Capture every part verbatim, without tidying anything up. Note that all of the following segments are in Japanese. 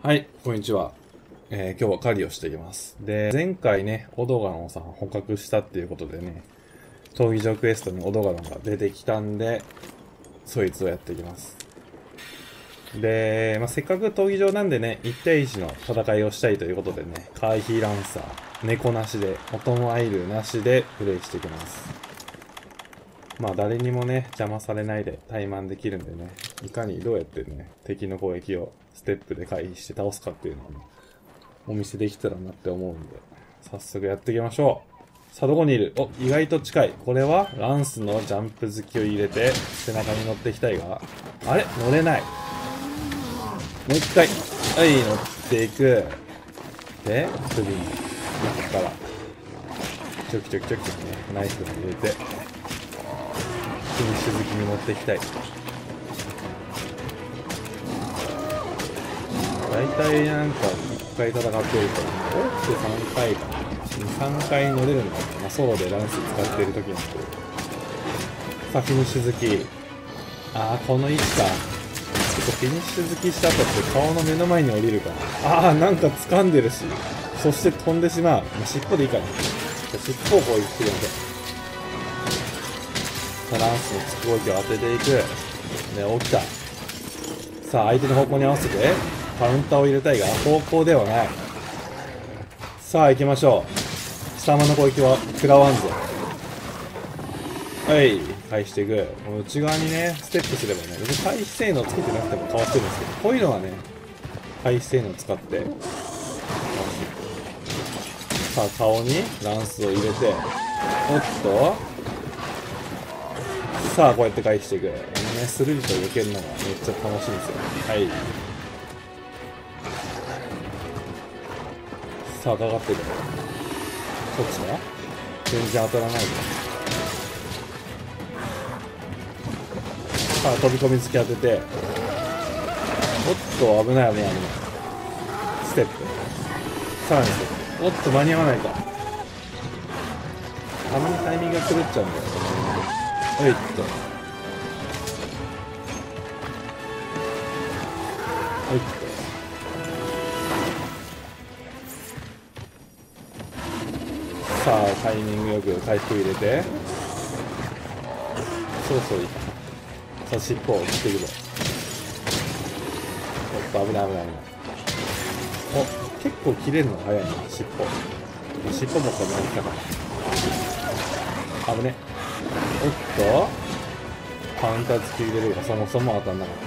はい、こんにちは。えー、今日は狩りをしていきます。で、前回ね、オドガロンをさ、捕獲したっていうことでね、闘技場クエストにオドガロンが出てきたんで、そいつをやっていきます。で、まあ、せっかく闘技場なんでね、いちたいいちの戦いをしたいということでね、回避ランサー、猫なしで、オトモアイルなしでプレイしていきます。まあ誰にもね、邪魔されないで怠慢できるんでね、いかにどうやってね、敵の攻撃をステップで回避して倒すかっていうのをね、お見せできたらなって思うんで、早速やっていきましょう。さあ、どこにいる？お、意外と近い。これはランスのジャンプ好きを入れて、背中に乗っていきたいが、あれ？乗れない。もう一回。はい、乗っていく。で、首に、中から、チョキチョキチョキチョキね、ナイフを入れて、フィニッシュ好きに持っていきたい。大体なんかいっかい戦ってると、多くてさんかいかな。に、さんかい乗れるのかな。まあ、ソロでランス使ってる時なんで。さあ、フィニッシュ好き。あー、この位置か。ちょっとフィニッシュ好きした後って顔の目の前に降りるから。あー、なんか掴んでるし。そして飛んでしまう。まあ、尻尾でいいかな。尻尾を攻撃するので。さあ、ランスの突く攻撃を当てていく。ね、起きた。さあ、相手の方向に合わせて、カウンターを入れたいが、方向ではない。さあ、行きましょう。貴様の攻撃は食らわんぞ。はい、返していく。この内側にね、ステップすればね、別に回避性能つけてなくてもかわせるんですけど、こういうのはね、回避性能を使って、さあ、顔にランスを入れて、おっと、さあ、こうやって回避していく。このね、スルリと避けるのがめっちゃ楽しいんですよ。はい。さあ、かかってる。こっちか？全然当たらないぞ。さあ、飛び込み突き当てて。おっと、危ない危ない危ない。ステップ。さらにステップ。おっと、間に合わないか。たまにタイミングが狂っちゃうんだよね。おいっと。おいっと。さあ、タイミングよく回復入れて。そろそろいいかな。さあ、尻尾を切っていくぞ。おっと、危ない危ない危ない。お、結構切れるのが早いな、尻尾。尻尾もこんなに来たから。危ね。おっと、カウンター突き入れるがそもそも当たんなかった。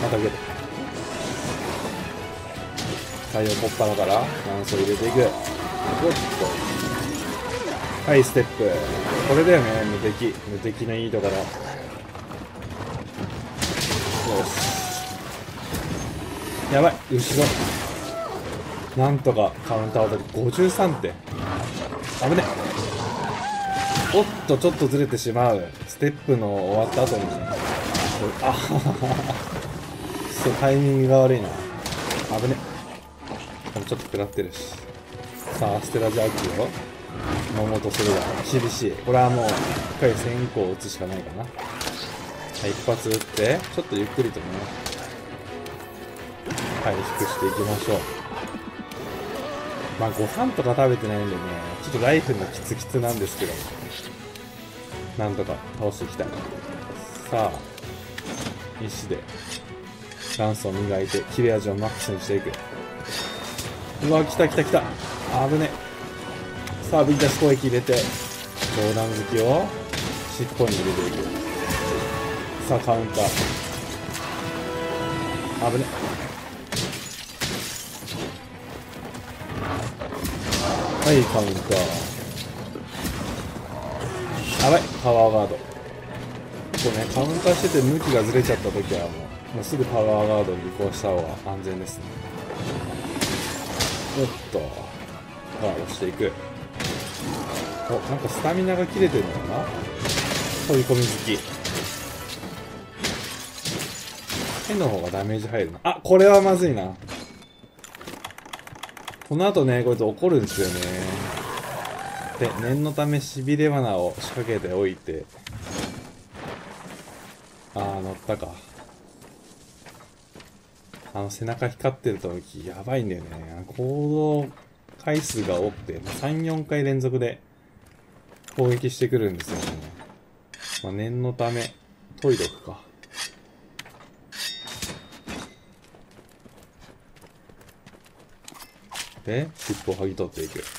また受けた。太陽こっぱらからランスを入れていく。おっと、はい、ステップ。これだよね、無敵無敵のいいところ。よし、やばい、後ろなんとかカウンターを取りごじゅうさんてん。危ね。おっと、ちょっとずれてしまう。ステップの終わった後にあはははそう、タイミングが悪いな。危ね。ちょっと食らってるし。さあ、ステラジャーキを飲もうとするが厳しい。これはもう一回先行を打つしかないかな。はい、一発撃ってちょっとゆっくりとね回復していきましょう。まあご飯とか食べてないんでね、ちょっとライフのキツキツなんですけど、なんとか倒していきたい。さあ、石でランスを磨いて切れ味をマックスにしていく。うわ、来た来た来た。危ね。さあ、ぶり出し攻撃入れて、上段突きを尻尾に入れていく。さあ、カウンター。危ね。はい、カウンター。やばい、パワーガード。こうね、カウンターしてて向きがずれちゃった時はもう、もうすぐパワーガードに移行した方が安全ですね。おっと、ガードしていく。お、なんかスタミナが切れてるのかな。飛び込み好き。手の方がダメージ入るな。あ、これはまずいな。この後ね、こいつ怒るんですよね。で、念のためしびれ罠を仕掛けておいて。あー、乗ったか。 あの背中光ってる時やばいんだよね。行動回数が多くて、さん、よんかい連続で攻撃してくるんですよね。まあ、念のため、研いどくか。で、尻尾を剥ぎ取っていく。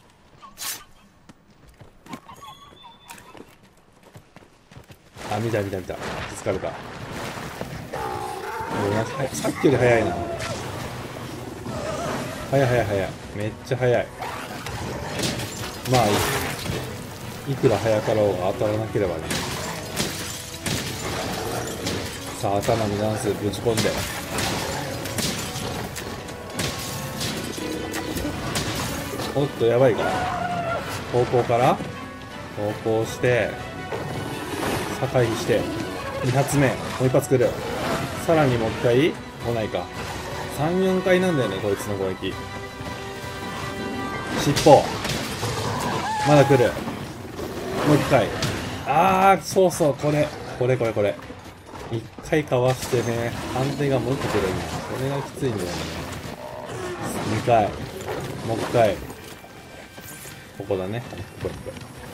あ、見た見た見た。気づかれた。さっきより早いな。早い早い早い。めっちゃ早い。まあいい。いくら早かろうが当たらなければね。さあ、頭にダンスぶち込んで。おっと、やばいか。方向から方向して、さあ回避して、に発目、もう一発来る。さらにもう一回来ないか。さん、よんかいなんだよね、こいつの攻撃。尻尾。まだ来る。もう一回。あー、そうそう、これ。これこれこれ。一回かわしてね、判定がもう一個来るんだ。それがきついんだよね。二回。もう一回。ここだね。こここ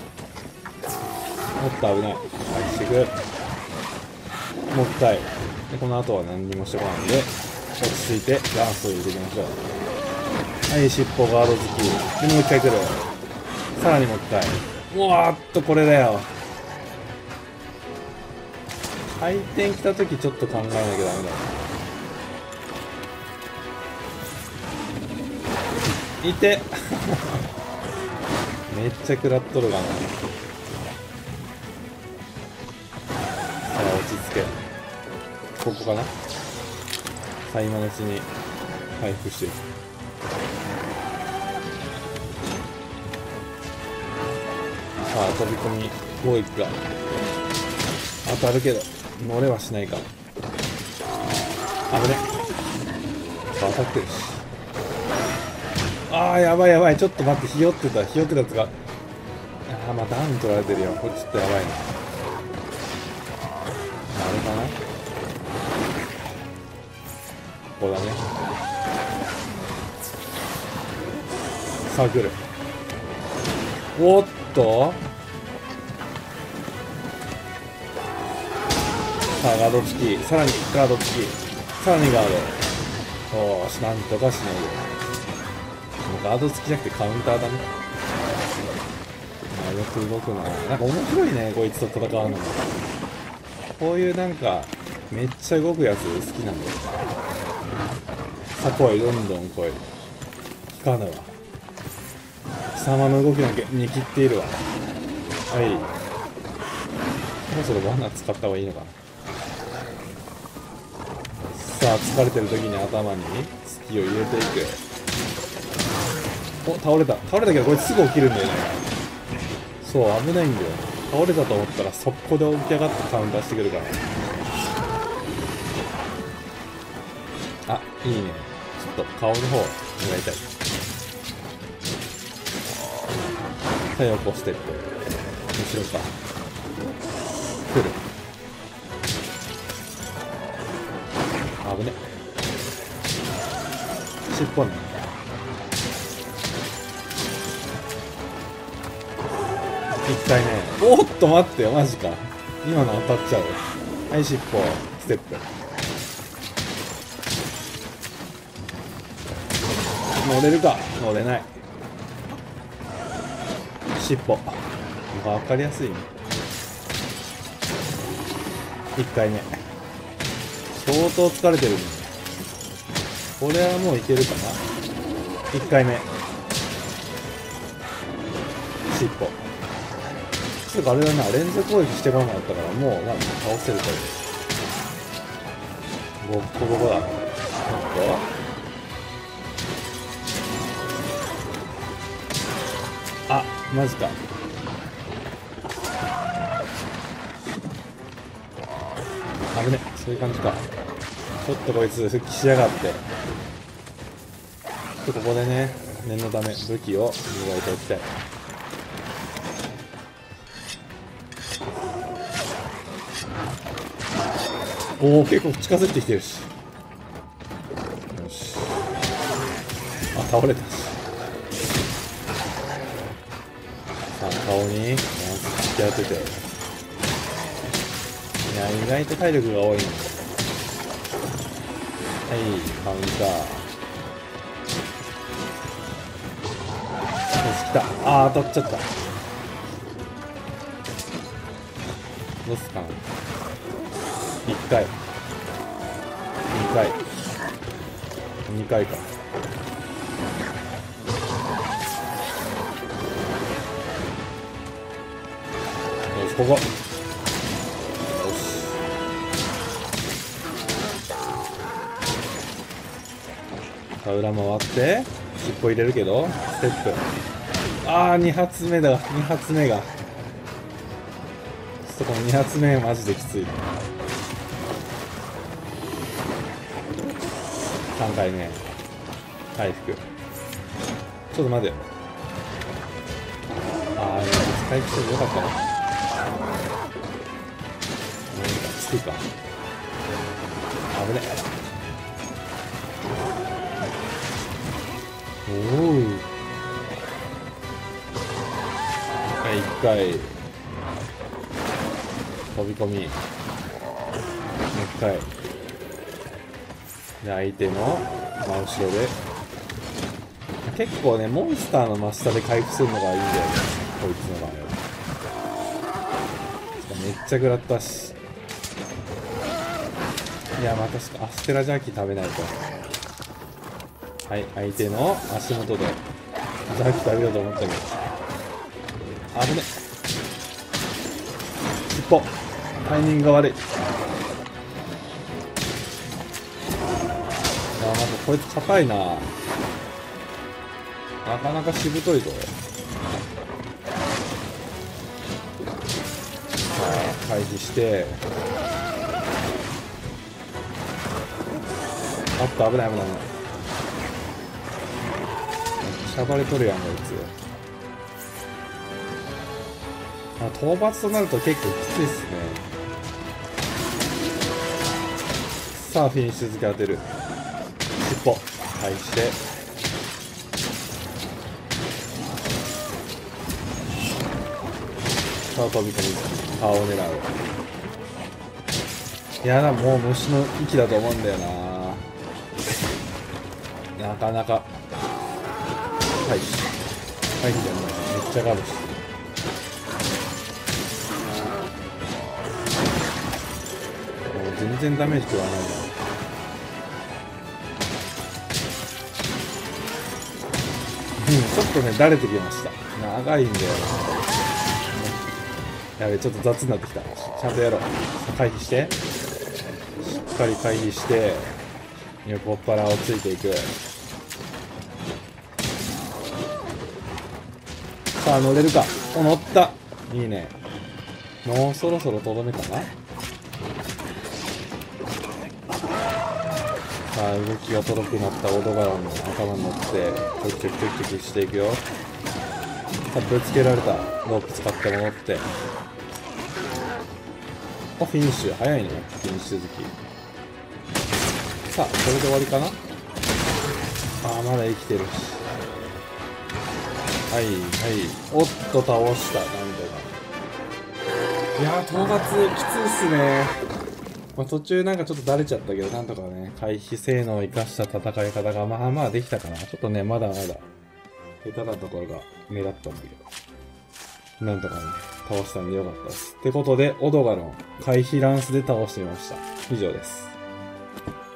こ。もっと危ない。返していく。もう一回。で、この後は何にもしてこないんで、落ち着いてランスを入れていきましょう。はい、尻尾ガード付き。で、もう一回来る。さらにもう一回。うわーっと、これだよ。回転来た時ちょっと考えなきゃダメだ。いてめっちゃ食らっとるかな。さあ、落ち着け。ここかな。さあ、今のうちに回復していく。さあ、飛び込み攻撃が当たるけど乗れはしないか。危ね。さあ、当たってるし。あー、やばいやばい。ちょっと待って、ひよってたひよってたやつが。あー、まあダウン取られてるよ。これちょっとやばいな。あれかな、ここだね。さあ来る。おっと、さあガード付き、さらにガード付き、さらにガード。おーし、なんとかしのぐ。ガード付きじゃなくてカウンターだね。あ、よく動くな。なんか面白いね、こいつと戦うのも。こういうなんかめっちゃ動くやつ好きなんだよ。さあ来い、どんどん来い。効かぬわ。貴様の動きなんか見切っているわ。はい。そろそろ罠使った方がいいのかな。さあ、疲れてる時に頭に隙を入れていく。お、倒れた。倒れたけどこれすぐ起きるんだよね。そう、危ないんだよ。倒れたと思ったら速攻で起き上がってカウンターしてくるから。あ、いいね。ちょっと顔の方狙いたい。さあ、横ステップ。後ろか。来る。危ね。尻尾ね。一回ね。おっと待ってよ、マジか。今の当たっちゃう。はい、尻尾ステップ。乗れるか。乗れない。尻尾。わかりやすいね。いっかいめ。相当疲れてるね。これはもういけるかな。いっかいめ。尻尾。つうかあれだな、連続攻撃してこなかったからもうなんか倒せるという。ボッコボコだ。おっと、あ、マジか。危ね、そういう感じか。ちょっとこいつ復帰しやがって。ここでね、念のため武器を磨いておきたい。おお、結構近づいてきてるし。 倒れたし。さあ、顔に、突き当てて。いや、意外と体力が多いんで。はい、カウンター。よし、来た。あー、当たっちゃった。どうすかな。いっかい。にかい。にかいか。よし、ここ。よし。さあ、裏回って、尻尾入れるけど、ステップ。あー、に発目だ。に発目が。ちょっとこのに発目マジできつい。さんかいめ。回復。ちょっと待てよ。あー、回復しててよかったな。つくか。危ね。おお。はい、いっかい。飛び込み。もう一回。で、相手の真後ろで。結構ね、モンスターの真下で回復するのがいいんだよね。こいつの場合は。めっちゃ食らったし。いや、まあ確かアステラジャーキー食べないと。はい、相手の足元でジャーキー食べようと思ったけど。危ね。尻尾。タイミングが悪い。いや、まずこいつ硬いな。なかなかしぶといぞ。さあ、回避して。あっと、危ない危ない危ない。しゃばれとるやん、こいつ。あ、討伐となると結構きついっすね。さあ、フィニッシュ付け当てる。尻尾。返して。さあ、飛び込み。顔を狙う。いやだ、もう虫の息だと思うんだよな。なかなか。はい。回避じゃない。めっちゃガードして。全然ダメージ食わないな。うん、ちょっとね、だれてきました。長いんだよな。やべ、ちょっと雑になってきた。ちゃんとやろう。回避して。しっかり回避して、横っ腹をついていく。さあ、乗れるか。お、乗った。いいね。もうそろそろとどめかな。さあ、動きがとろくなったオドガロンの頭に乗って、ちょきちょきちょきちょきしていくよ。さあ、ぶつけられた。ロープ使って戻って。あ、フィニッシュ。早いね。フィニッシュ続き。さあ、これで終わりかな。ああ、まだ生きてるし。はい、はい。おっと、倒した。なんとか。いやー、討伐きついっすね。まあ、途中なんかちょっとだれちゃったけど、なんとかね、回避性能を生かした戦い方がまあまあできたかな。ちょっとね、まだまだ、下手なところが目立ったんだけど。なんとかね、倒したんでよかったです。ってことで、オドガロン、回避ランスで倒してみました。以上です。